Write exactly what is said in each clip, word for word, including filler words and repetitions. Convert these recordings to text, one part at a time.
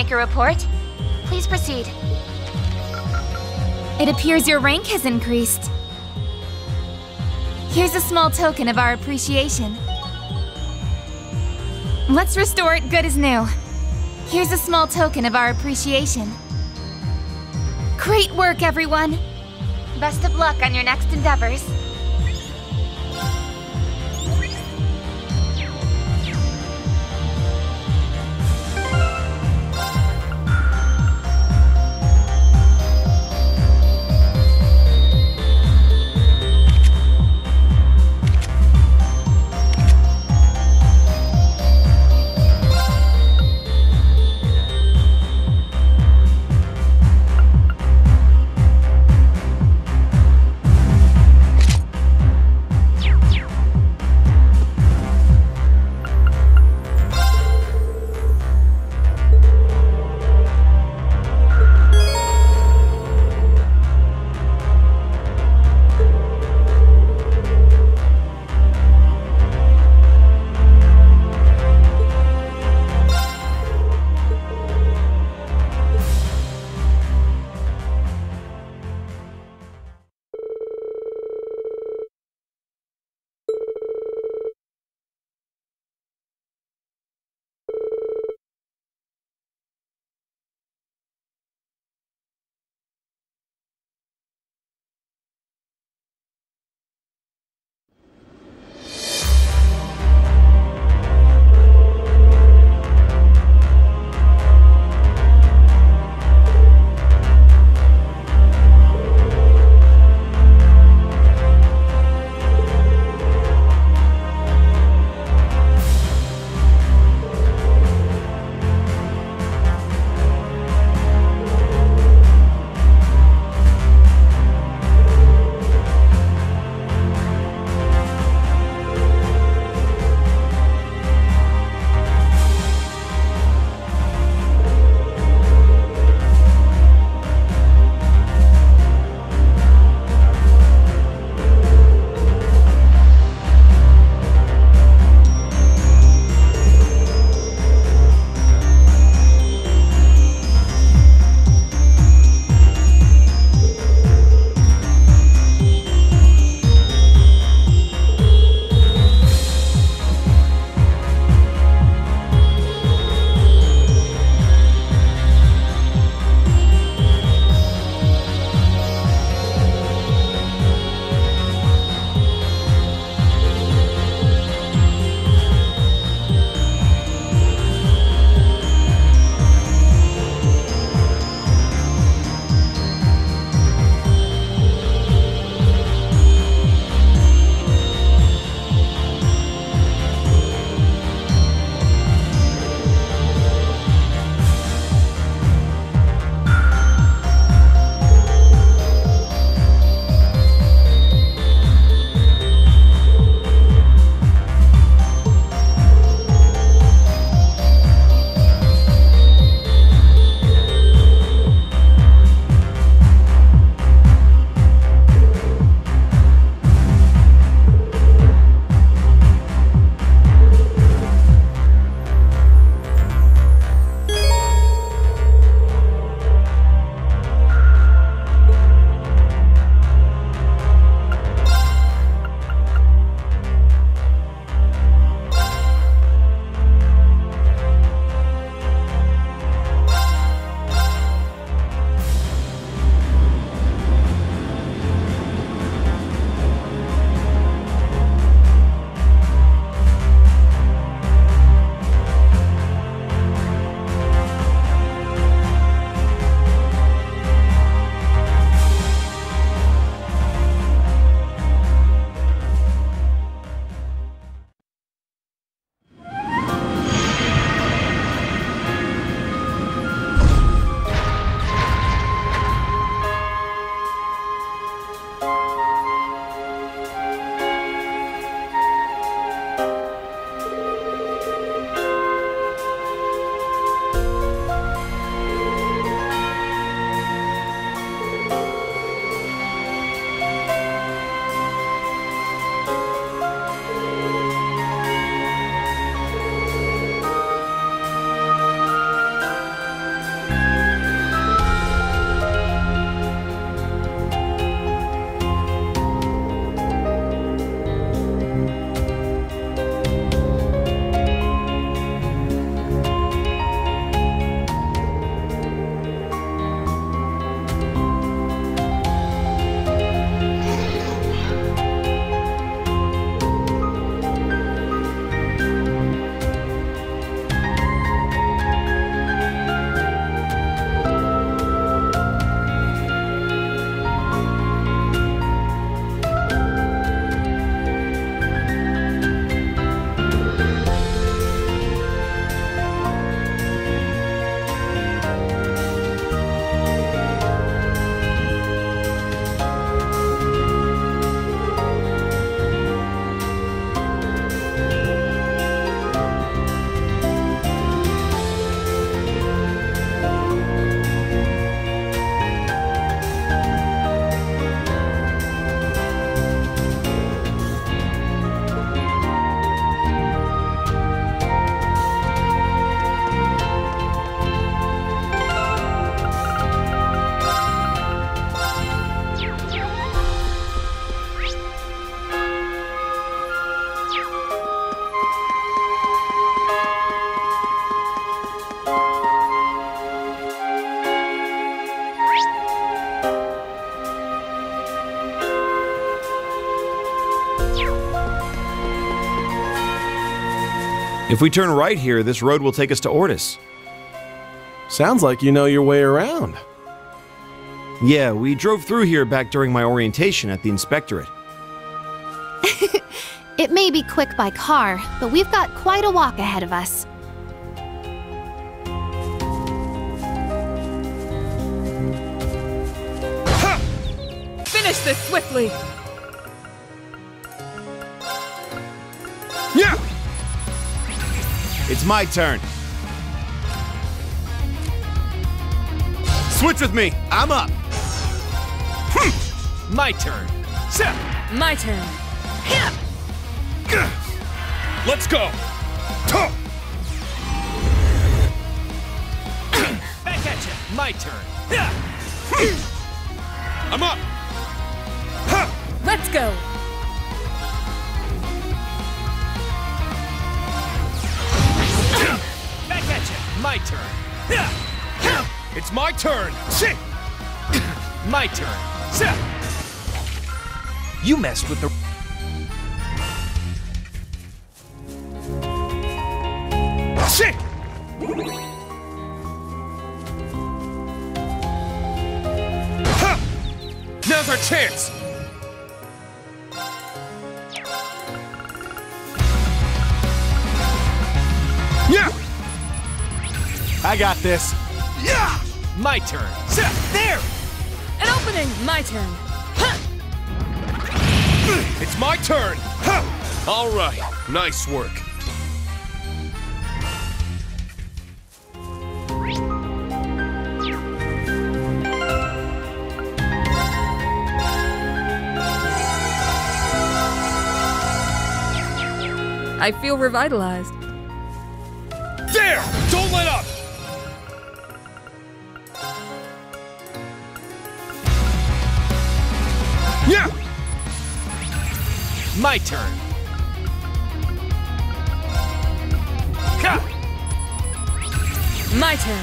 make a report. Please proceed. It appears your rank has increased. Here's a small token of our appreciation. Let's restore it good as new. Here's a small token of our appreciation. Great work, everyone! Best of luck on your next endeavors. If we turn right here, this road will take us to Ordis. Sounds like you know your way around. Yeah, we drove through here back during my orientation at the inspectorate. It may be quick by car, but we've got quite a walk ahead of us. Ha! Finish this swiftly! Yeah! It's my turn. Switch with me. I'm up. Hm. My turn. Set. My turn. Yeah. Let's go. Back at you. My turn. I'm up. Let's go. Back at you. My turn. It's my turn. My turn. You messed with the... Shit! Ha! Now's our chance! Yeah! I got this. Yeah! My turn. There! An opening! My turn. It's my turn! All right, nice work. I feel revitalized. There! Don't let up! Yeah! My turn. Ha! My turn.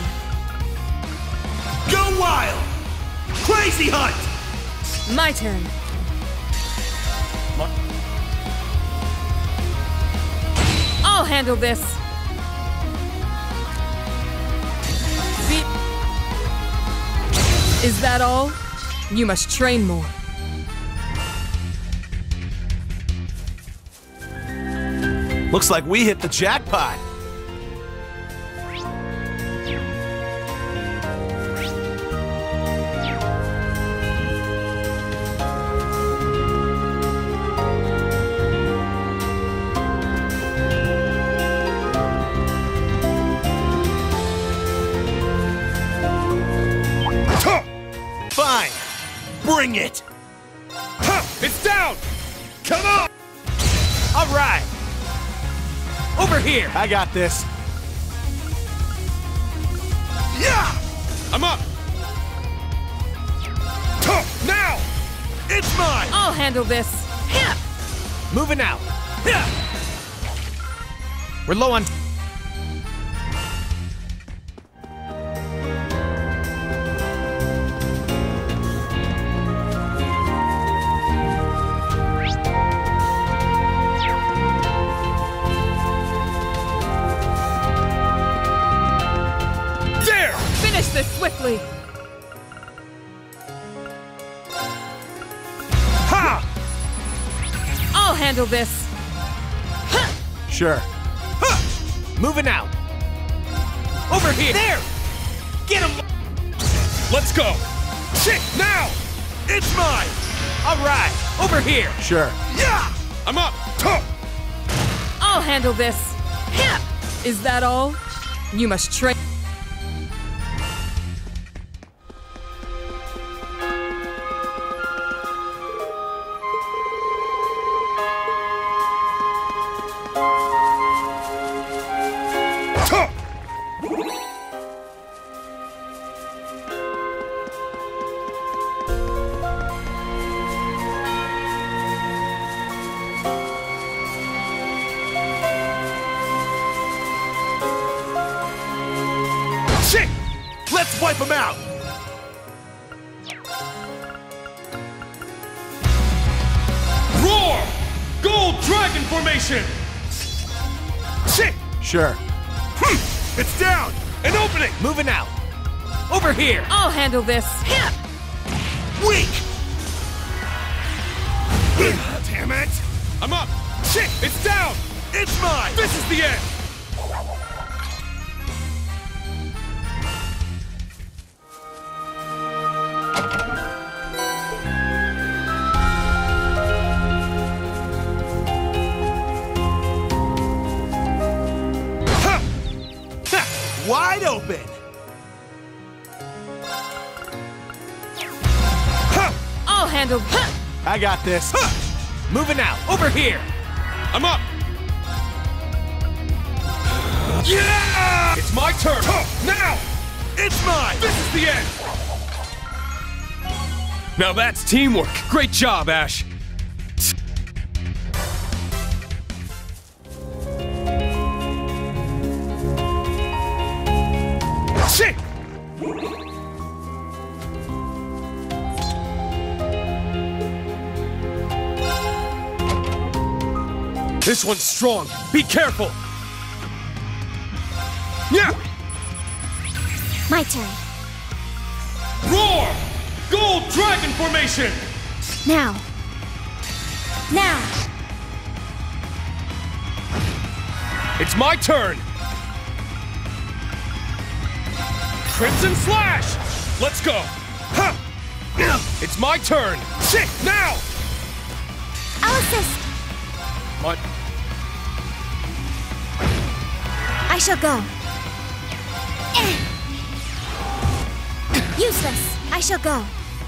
Go wild! Crazy hunt! My turn. What? I'll handle this. Be- Is that all? You must train more. Looks like we hit the jackpot. Fine! Bring it! It's down! Come on! All right! Over here! I got this. Yeah! I'm up! Now! It's mine! I'll handle this. Moving out! We're low on... Finish this swiftly! Ha! I'll handle this. Sure. Moving out! Over here! There! Get him! Let's go! Shit! Now! It's mine! All right! Over here! Sure. Yeah! I'm up! I'll handle this. Is that all? You must train. Shit! Let's wipe them out! Roar! Gold Dragon Formation! Shit! Sure. It's down! An opening! Moving out. Over here! I'll handle this. Hip! Weak! Damn it! I'm up! Shit! It's down! It's mine! This is the end! Ha! Ha! Wide open! I'll handle. Huh. I got this. Ha! Moving out. Over here! I'm up! Yeah! It's my turn! Now! It's mine! This is the end! Now that's teamwork! Great job, Ash! Shit! This one's strong. Be careful. Yeah. My turn. Roar! Gold dragon formation. Now. Now. It's my turn. Crimson slash. Let's go. Ha! It's my turn. Shit! Now. I'll assist. What? I shall go. Eh. Useless. I shall go.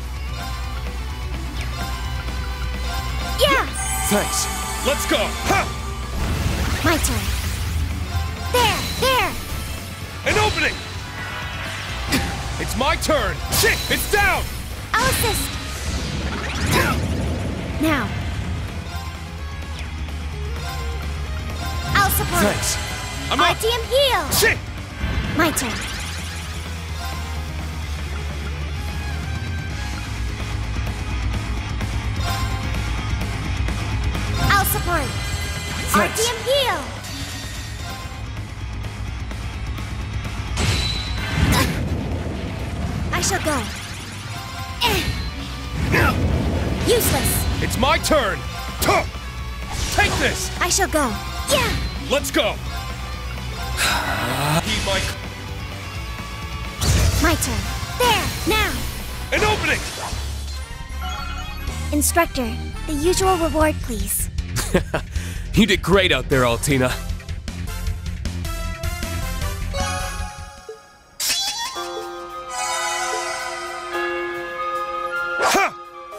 Yeah. Thanks. Let's go. Ha! My turn. There. There. An opening. It's my turn. Shit! It's down. I'll assist. Now. I'll support. Thanks. I'm I up. D M heal. Shit! My turn. I'll support. R D M heal. I shall go. Eh. Useless. It's my turn. Tuh! Take this. I shall go. Yeah. Let's go. He might. My turn. There. Now. An opening. Instructor, the usual reward, please. You did great out there, Altina. Ha!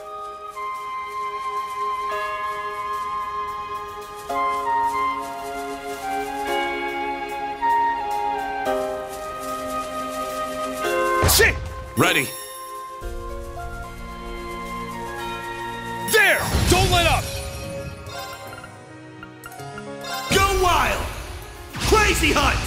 Shit! Ready. There! Don't let up! Go wild! Crazy hunt!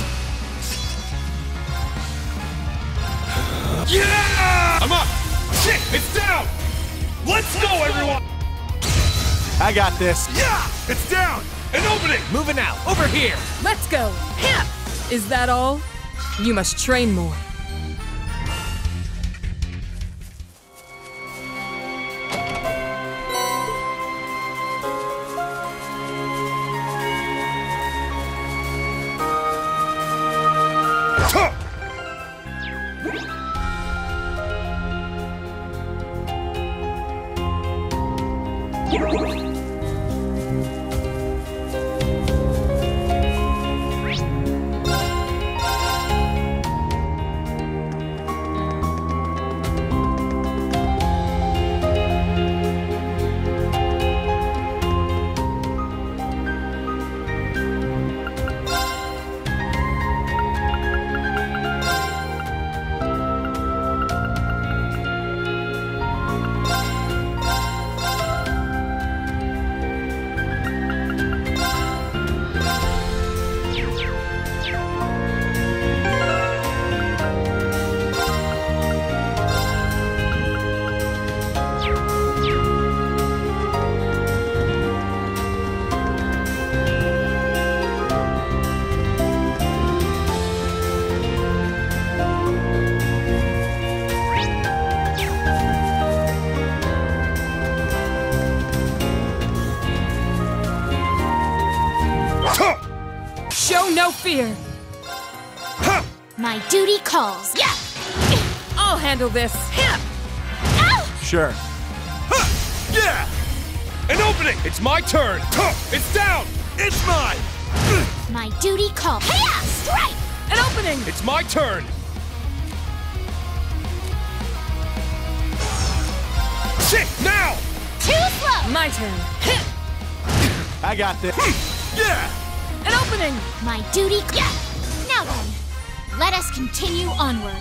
Yeah! I'm up! Shit! It's down! Let's go, everyone! I got this. Yeah! It's down! An opening! Moving out. Over here! Let's go. Hip! Is that all? You must train more. Tuh! fear. Huh. My duty calls. Yeah! I'll handle this. Hip! Ow! Sure. Huh. Yeah! An opening! It's my turn! Huh. It's down! It's mine! My duty calls. Hiya! Strike! An opening! It's my turn! Shit! Now! Too slow! My turn. Hip! I got this. Yeah! An opening! My duty. Yeah! Now then, let us continue onward.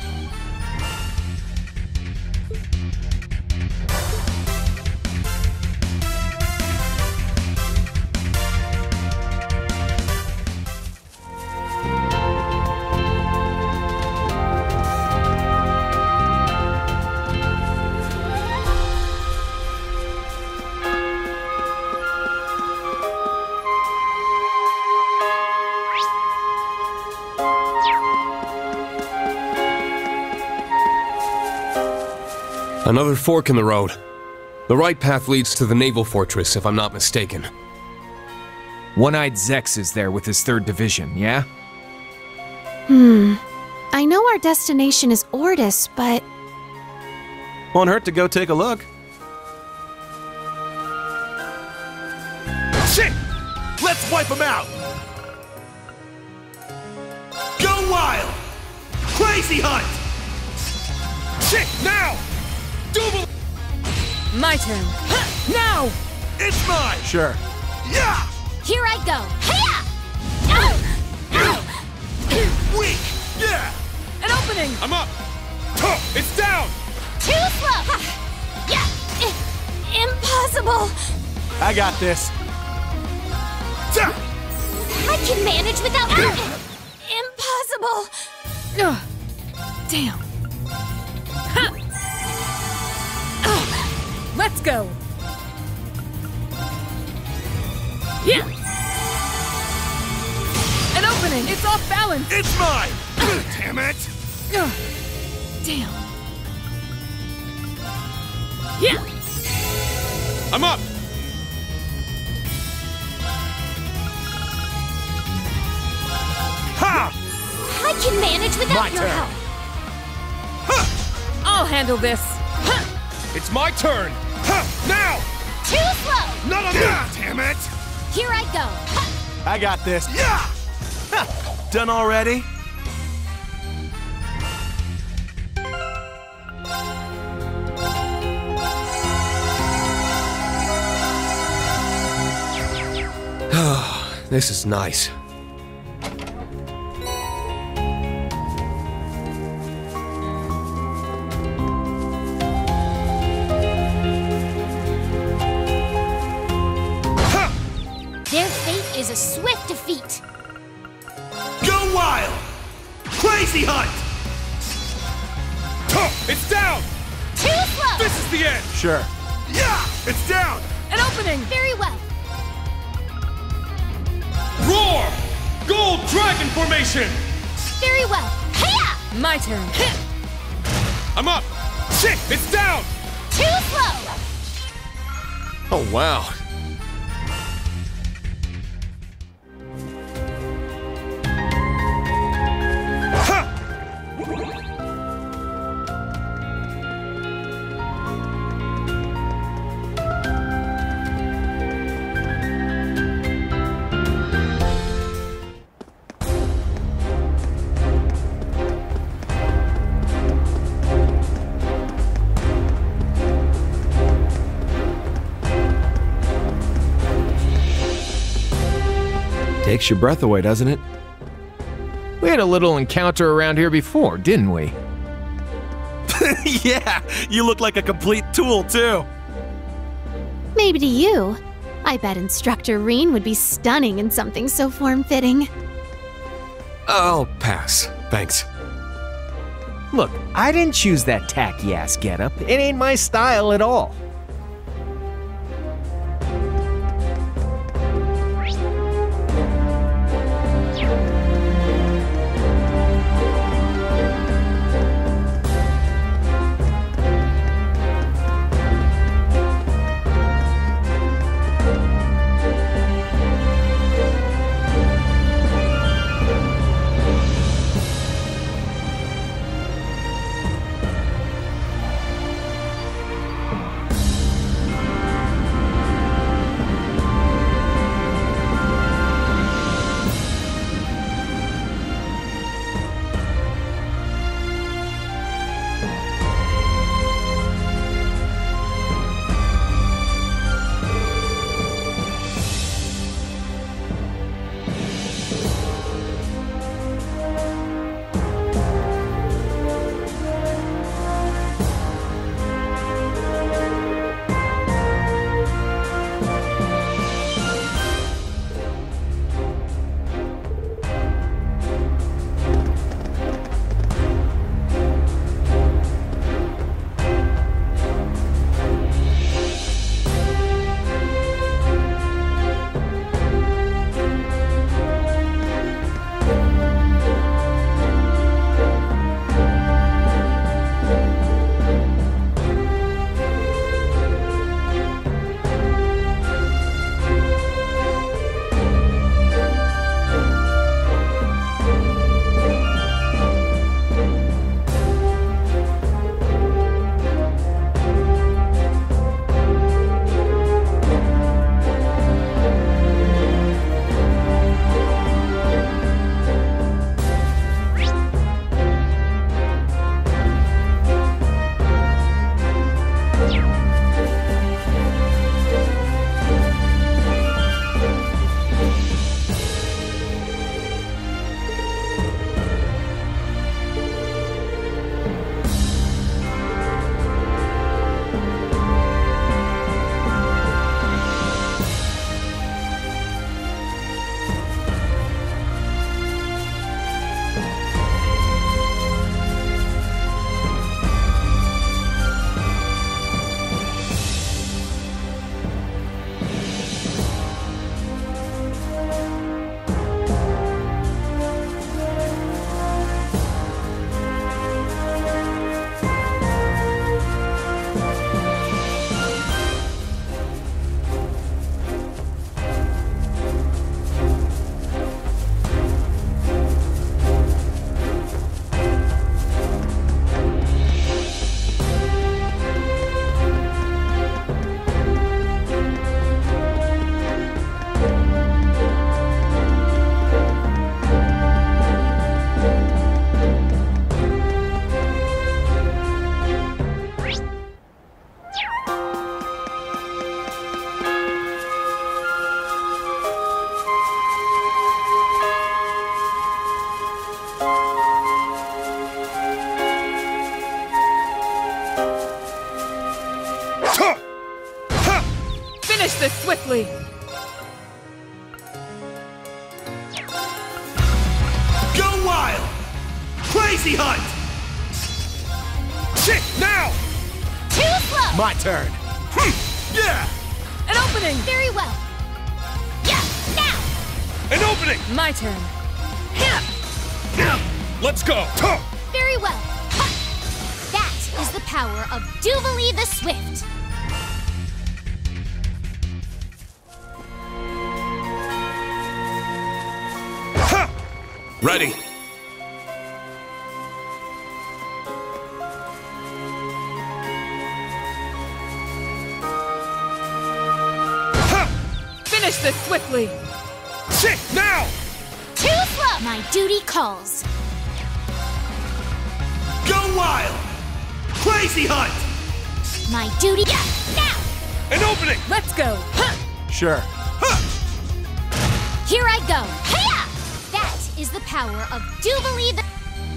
Another fork in the road. The right path leads to the naval fortress, if I'm not mistaken. One-eyed Zex is there with his third division, yeah? Hmm. I know our destination is Ordis, but Won't hurt to go take a look. Shit! Let's wipe them out! Go wild! Crazy hunt! Shit! Now! Double! My turn. Huh. Now! It's mine! Sure. Yeah! here I go. Hiya! Ow! Ow! Weak! Yeah! An opening! I'm up! Huh. It's down! Too slow! Yeah! I- impossible! I got this. Down! I can manage without... impossible! Ugh. Damn. Ha. Oh. Let's go. Yeah. An opening. It's off balance. It's mine! Damn it! Ugh. Damn. Yeah. I'm up! Ha! I can manage without My your turn. help. Huh. I'll handle this. Ha. It's my turn! Huh. Now! Too slow! Not on that! Damn it! Here I go. Ha. I got this. Yeah! Done already? This is nice. Their fate is a swift defeat. Go wild! Crazy hunt! Huh. It's down! Too slow! This is the end! Sure. Yeah! It's down! An opening. Very well. Roar! Gold Dragon Formation! Very well. Hiya! My turn. Hit. I'm up! Shit! It's down! Too slow! Oh, wow. Ha! Takes your breath away, doesn't it? We had a little encounter around here before, didn't we? Yeah, you look like a complete tool, too. Maybe to you. I bet Instructor Reen would be stunning in something so form-fitting. I'll pass. Thanks. Look, I didn't choose that tacky-ass getup. It ain't my style at all. swiftly! Go wild! Crazy hunt! Shit, now! Too slow! My turn. Hmm, yeah! An opening! Very well. Yeah, now! An opening! My turn. Let's go! Huh. Very well. Ha! That is the power of Duvalie the Swift. Ha! Ready. Ha! Finish this swiftly! Shit, now! Too slow! My duty calls. Go wild! Crazy hunt! My duty. Yeah, now! An opening! Let's go! Huh. Sure. Here I go. Hiya! That is the power of Duvalie the.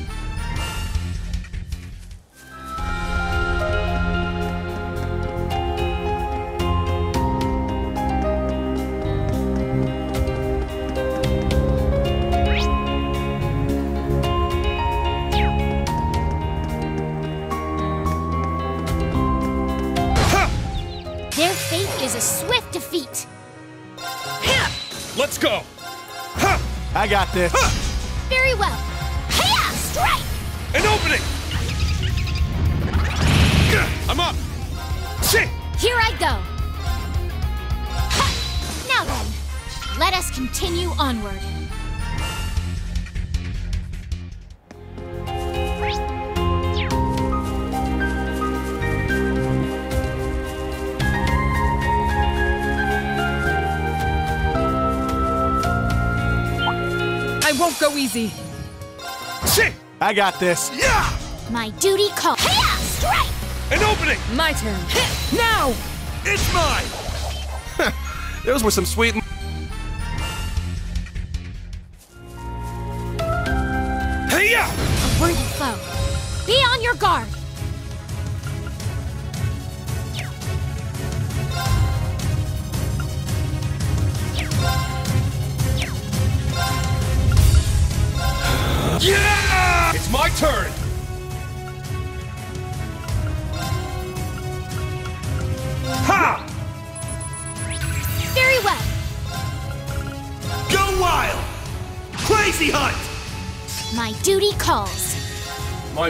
Their fate is a swift defeat. Let's go! Ha! I got this. Very well. Hiya! Strike! An opening! I'm up! Shit! Here I go. Ha! Now then, let us continue onward. I won't go easy. Shit! I got this. Yeah! My duty calls. Hiya! Strike! An opening! My turn. Now! It's mine! Those were some sweet. Hey-ya! A worthy foe. Be on your guard. Yeah! It's my turn! Ha! Very well. Go wild! Crazy hunt! My duty calls. My...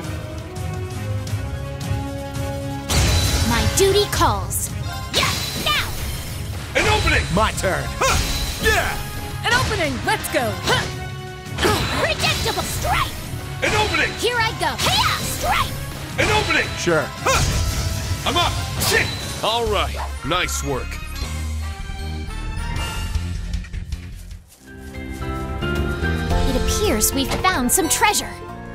My duty calls. Yeah, now! An opening! My turn. Ha! Yeah! An opening! Let's go! Huh. Predictable strike! An opening! Here I go. Hiya! Strike! An opening! Sure. Ha! I'm up! Shit! All right. Nice work. It appears we've found some treasure.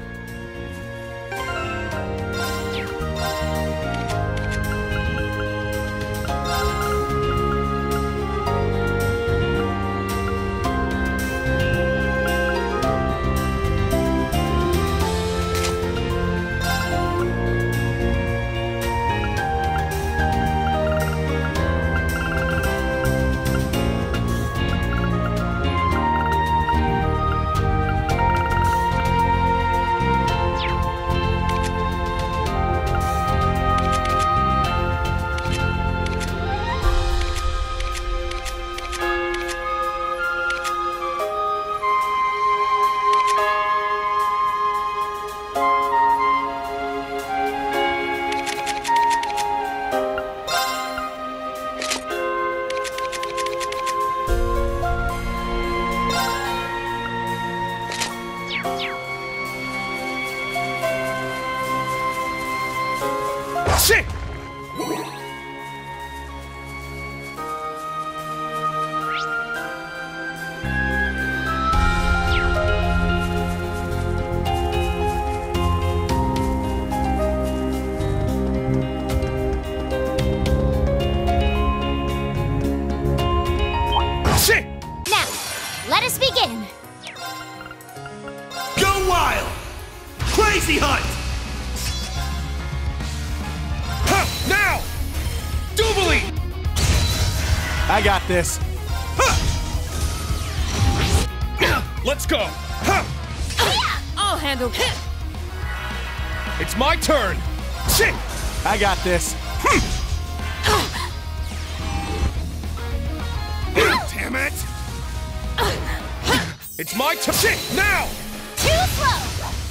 Shit! Shit! Now, let us begin. Go wild! Crazy hunt! Ha! Now! Duvalie! I got this. Let's go. I'll handle it. It's my turn. Shit. I got this. Damn it. It's my turn. Shit, now. Too slow!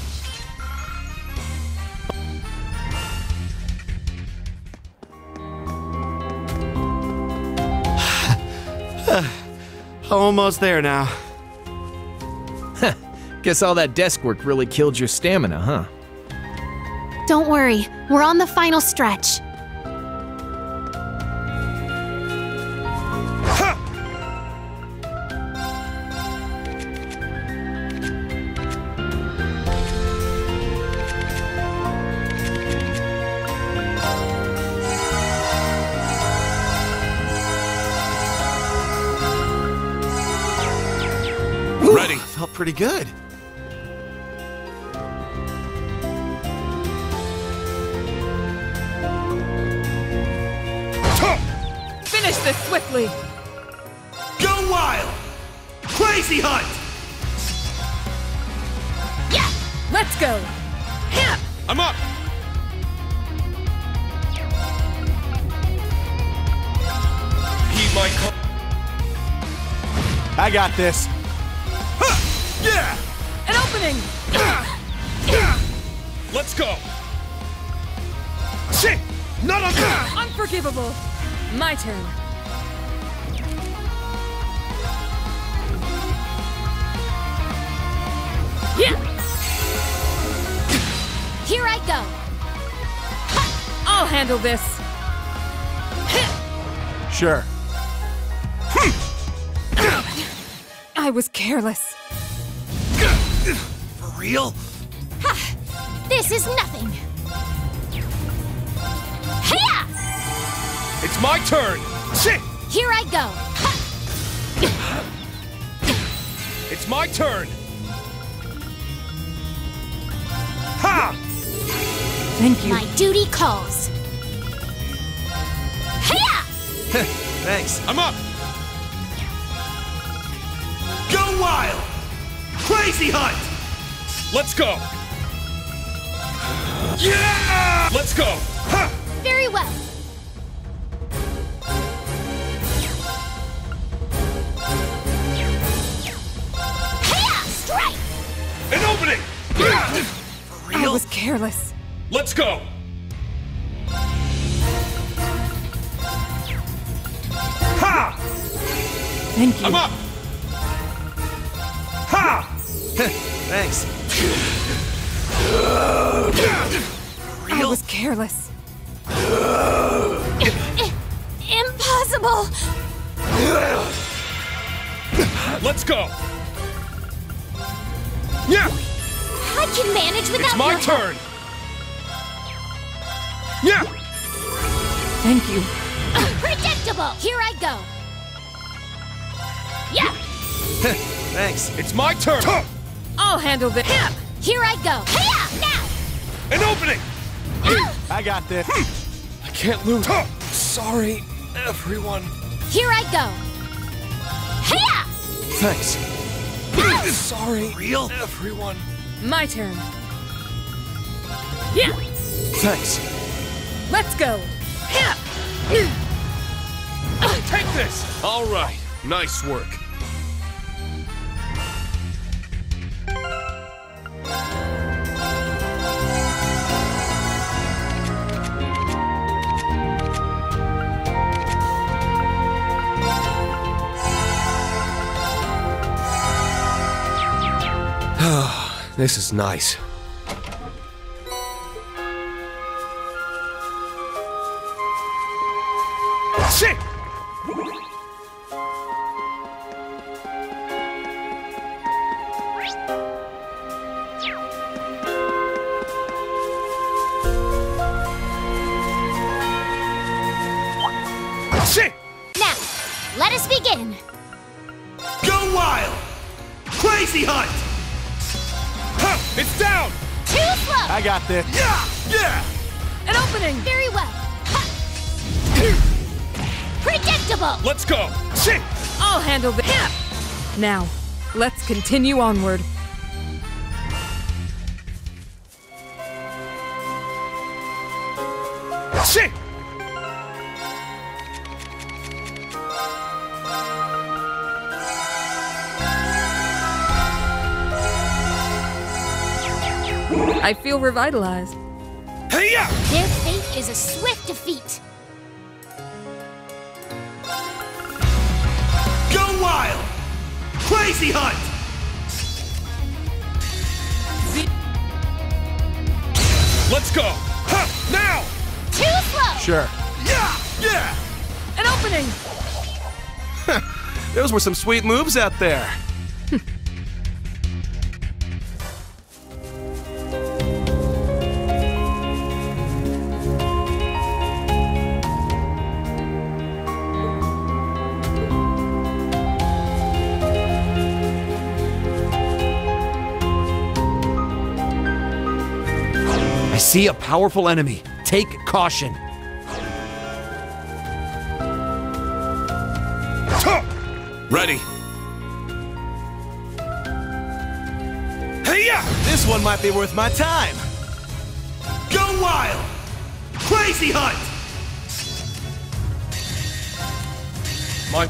Almost there now. Guess all that desk work really killed your stamina, huh? Don't worry, we're on the final stretch. Ready. Felt pretty good. Finish this swiftly. Go wild. Crazy hunt. Yeah. Let's go. Yeah. I'm up. Heed my call. I got this. Yeah. An opening. Let's go. Shit. Not on that. Unforgivable. My turn. Yeah. Here I go. I'll handle this. Sure. I was careless. For real? Ha! This is nothing. Hiya! It's my turn. Shit. Here I go. Ha! It's my turn. Ha! Thank you. My duty calls. Hiya! Thanks. I'm up. Go wild. Crazy hunt. Let's go. Yeah! Let's go. Ha! Very well. Hiya! Strike! An opening. For I was careless. Let's go. Ha! Thank you. I'm up. Ha! Thanks. I was careless. Impossible! Let's go. Yeah. I can manage without It's my your help. turn. Yeah. Thank you. Predictable! Here I go. Yeah! Thanks. It's my turn. I'll handle this. Yeah. Here I go. Hiya! Now! An opening. I got this. I can't lose. Sorry, everyone. Here I go. Hiya! Thanks. Ow! Sorry, Real? everyone. My turn. Yeah. Thanks. Let's go. Yeah. Take this. All right. Nice work. This is nice. Shit. Shit. Now, let us begin. Go wild. Crazy hunt. Huh, it's down. Too slow! I got this. Yeah. Yeah. An opening. Very well. Ha! Predictable! Let's go! Shit! I'll handle the hip! Now, let's continue onward. Shit! I feel revitalized. Hey ya! Their fate is a swift defeat. Go wild! Crazy hunt! Let's go! Huh! Now! Too slow! Sure. Yeah! Yeah! An opening! Those were some sweet moves out there. I see a powerful enemy. Take caution. Ready. Hey ya! This one might be worth my time. Go wild! Crazy hunt! My...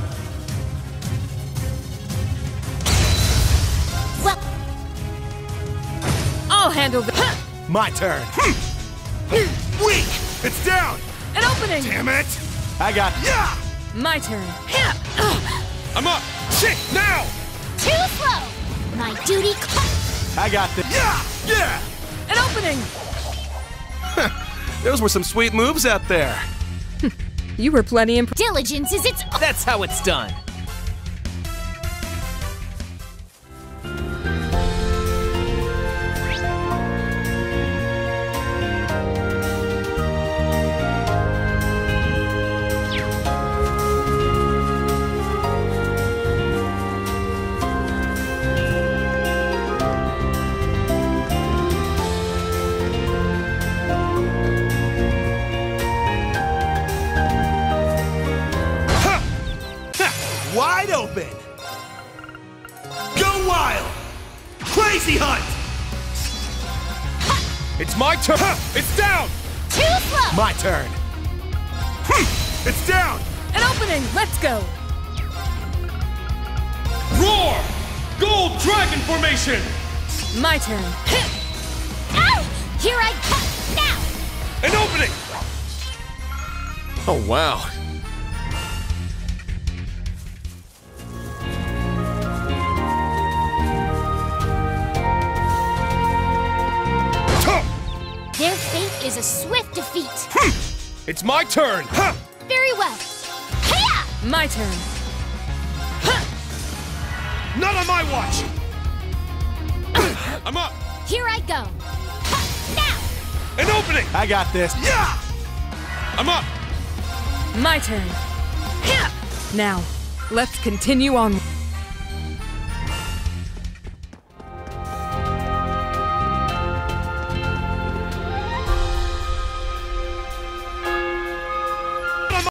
Well, I'll handle the My turn. Weak! It's down! An opening! Damn it! I got. Yeah! My turn. Hip! I'm up! Shit! Now! too slow! My duty cl- I got this. Yeah! Yeah! An opening! Those were some sweet moves out there. You were plenty imp- Diligence is its That's how it's done. Wide open! Go wild! Crazy hunt! It's my turn! It's down! too slow! My turn. It's down! An opening! Let's go! Roar! Gold Dragon Formation! My turn. Hip! Ow! Here I come! Now! An opening! Oh, wow. Their fate is a swift defeat. It's my turn! Very well. Hiya! My turn. Not on my watch! I'm up! Here I go. Now! An opening! I got this. Yeah! I'm up! My turn. Hip! Now, let's continue on.